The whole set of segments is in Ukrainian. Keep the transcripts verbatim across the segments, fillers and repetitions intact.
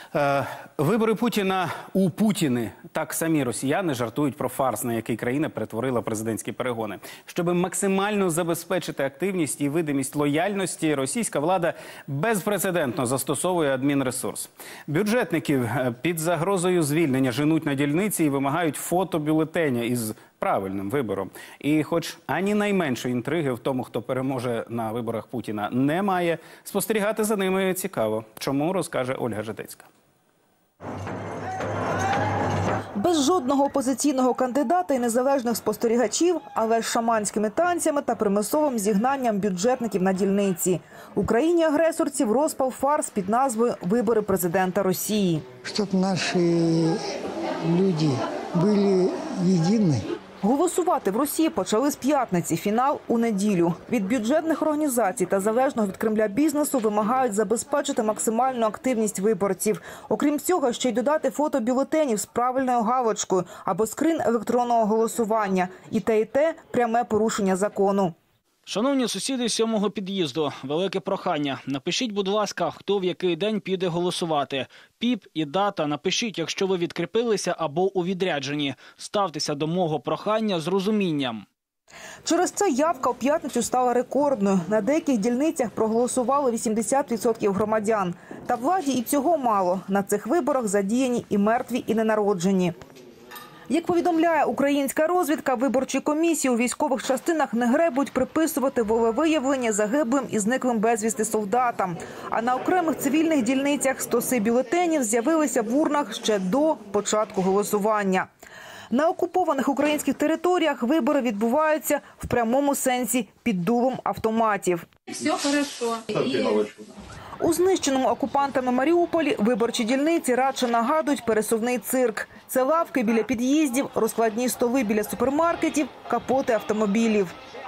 Е, Вибори Путіна у Путіни. Так самі росіяни жартують про фарс, на який країна перетворила президентські перегони. Щоб максимально забезпечити активність і видимість лояльності, російська влада безпрецедентно застосовує адмінресурс. Бюджетників під загрозою звільнення женуть на дільниці і вимагають фотобюлетеня із правильним вибором. І хоч ані найменшої інтриги в тому, хто переможе на виборах Путіна, немає, спостерігати за ними цікаво. Чому, розкаже Ольга Жидецька. Без жодного опозиційного кандидата і незалежних спостерігачів, але з шаманськими танцями та примусовим зігнанням бюджетників на дільниці. Україні-агресорців розпав фарс під назвою «Вибори президента Росії». Щоб наші люди були єдині. Голосувати в Росії почали з п'ятниці, фінал – у неділю. Від бюджетних організацій та залежного від Кремля бізнесу вимагають забезпечити максимальну активність виборців. Окрім цього, ще й додати фото бюлетенів з правильною галочкою або скрин електронного голосування. І те, і те – пряме порушення закону. Шановні сусіди з сьомого під'їзду, велике прохання. Напишіть, будь ласка, хто в який день піде голосувати. Піп і дата напишіть, якщо ви відкріпилися або у відрядженні. Ставтеся до мого прохання з розумінням. Через це явка у п'ятницю стала рекордною. На деяких дільницях проголосували вісімдесят відсотків громадян. Та владі і цього мало. На цих виборах задіяні і мертві, і ненароджені. Як повідомляє українська розвідка, виборчі комісії у військових частинах не гребують приписувати волевиявлення загиблим і зниклим безвісти солдатам. А на окремих цивільних дільницях стоси бюлетенів з'явилися в урнах ще до початку голосування. На окупованих українських територіях вибори відбуваються в прямому сенсі під дулом автоматів. Все хорошо. У знищеному окупантами Маріуполі виборчі дільниці радше нагадують пересувний цирк. Це лавки біля під'їздів, розкладні столи біля супермаркетів, капоти автомобілів.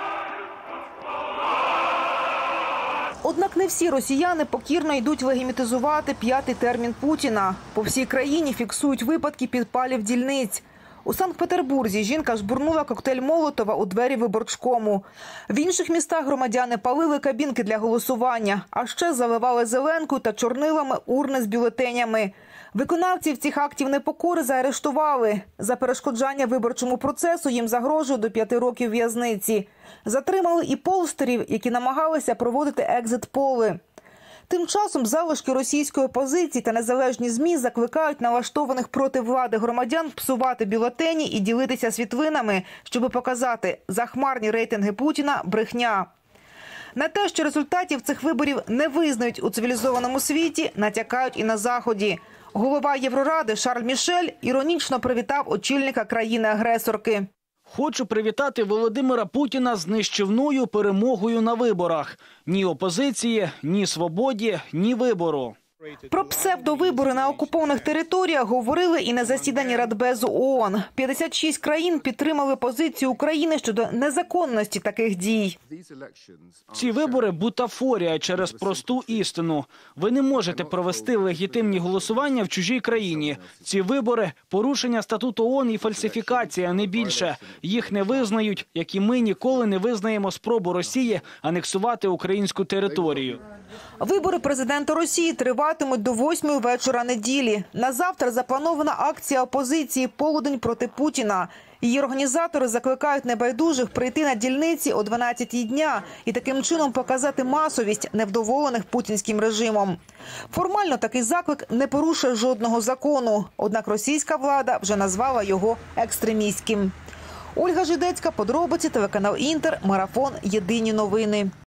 Однак не всі росіяни покірно йдуть легімітизувати п'ятий термін Путіна. По всій країні фіксують випадки підпалів дільниць. У Санкт-Петербурзі жінка жбурнула коктейль Молотова у двері виборчкому. В інших містах громадяни палили кабінки для голосування, а ще заливали зеленкою та чорнилами урни з бюлетенями. Виконавців цих актів непокори заарештували. За перешкоджання виборчому процесу їм загрожує до п'яти років в'язниці. Затримали і полстерів, які намагалися проводити екзит-поли. Тим часом залишки російської опозиції та незалежні ЗМІ закликають налаштованих проти влади громадян псувати бюлетені і ділитися світлинами, щоб показати захмарні рейтинги Путіна – брехня. На те, що результатів цих виборів не визнають у цивілізованому світі, натякають і на Заході. Голова Євроради Шарль Мішель іронічно привітав очільника країни-агресорки. Хочу привітати Володимира Путіна з нищівною перемогою на виборах. Ні опозиції, ні свободі, ні вибору. Про псевдовибори на окупованих територіях говорили і на засіданні Радбезу ООН. п'ятдесят шість країн підтримали позицію України щодо незаконності таких дій. Ці вибори – бутафорія через просту істину. Ви не можете провести легітимні голосування в чужій країні. Ці вибори – порушення статуту ООН і фальсифікація, не більше. Їх не визнають, як і ми ніколи не визнаємо спробу Росії анексувати українську територію. Вибори президента Росії триватимуть до восьмої вечора неділі. На завтра запланована акція опозиції «Полудень проти Путіна». Її організатори закликають небайдужих прийти на дільниці о дванадцятій дня і таким чином показати масовість невдоволених путінським режимом. Формально такий заклик не порушує жодного закону, однак російська влада вже назвала його екстремістським. Ольга Жидецька, подробиці, телеканал «Інтер», Марафон, Єдині новини.